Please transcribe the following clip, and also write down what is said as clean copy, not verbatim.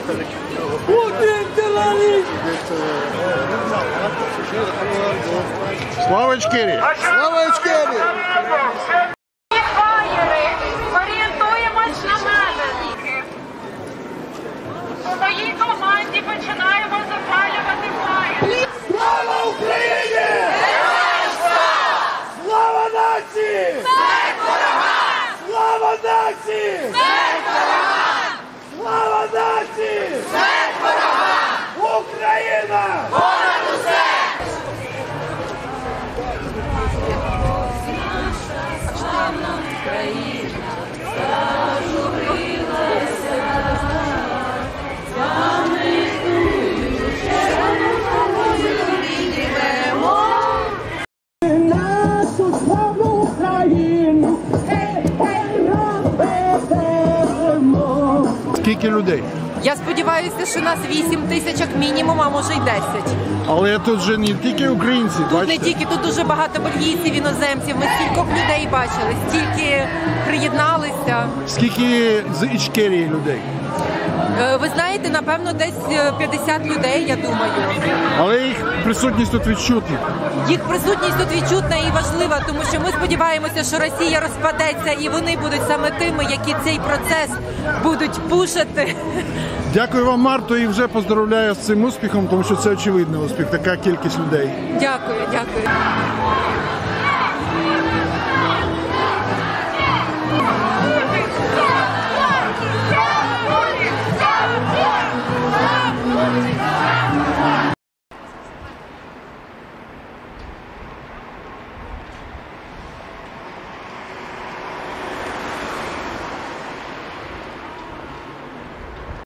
Слава Ічкерії! Слава Ічкерії! Орієнтуємось на мене. У моїй команді починаємо запалювати фаєр. Слава Україні! Слава нації! Слава нації! Слава нації! Україна! Понад усе! Нашу славну Україну, розберемо. Скільки людей? Я сподіваюся, що нас 8 тисяч як мінімум, а може й 10. Але тут же не тільки українці, Тут не бачите? тільки, тут дуже багато бельгійців, іноземців. Ми стількох людей бачили, стільки приєдналися. Скільки з Ічкерії людей? Ви знаєте, напевно, десь 50 людей, я думаю. Але їх присутність тут відчутна. Їх присутність тут відчутна і важлива, тому що ми сподіваємося, що Росія розпадеться і вони будуть саме тими, які цей процес будуть пушити. Дякую вам, Марто, і вже поздоровляю з цим успіхом, тому що це очевидний успіх, така кількість людей. Дякую, дякую. Слава!